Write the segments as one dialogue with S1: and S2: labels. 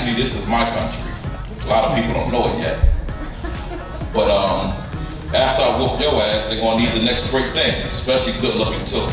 S1: actually, this is my country. A lot of people don't know it yet. But after I whoop your ass, they're gonna need the next great thing, especially good looking too.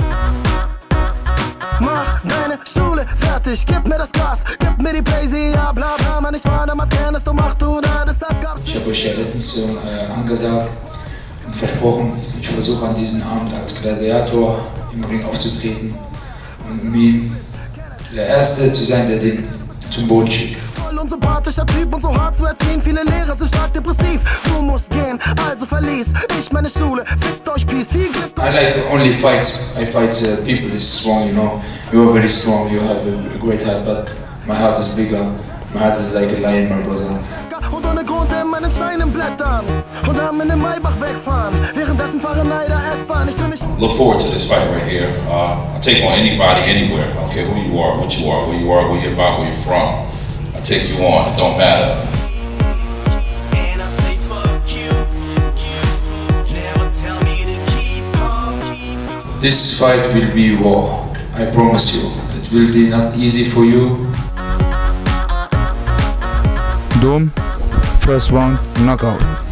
S2: Mach deine Schule fertig, gib mir das Gras, gib mir die Blazy, ja bla bla, man, ich war damals gern, dass du machst, du da, deshalb gab's...
S3: Ich habe euch ja letztens angesagt und versprochen, ich versuche an diesem Abend als Gladiator im Ring aufzutreten und um ihn der Erste zu sein, der den zum Boden schickt.
S2: Voll unsympathischer Typ und so hart zu erziehen, viele Lehrer sind stark depressiv. Du musst gehen, also verließ ich meine Schule, fickt euch Peace, viel Glück.
S3: I like only fights. I fight people is strong, you know. You are very strong, you have a great heart, but my heart is bigger. My heart is like a lion, my brother.
S2: Und ohne Grund in meinen Scheinen blättern und dann in den Maybach wegfahren. Währenddessen fahren leider S-Bahn. Ich dreh mich
S1: Look forward to this fight right here. I take on anybody, anywhere. I don't care who you are, what you are, where you are, where you're about, where you're from. I take you on. It don't matter.
S3: This fight will be war. I promise you. It will be not easy for you.
S4: Dom, first round, knockout.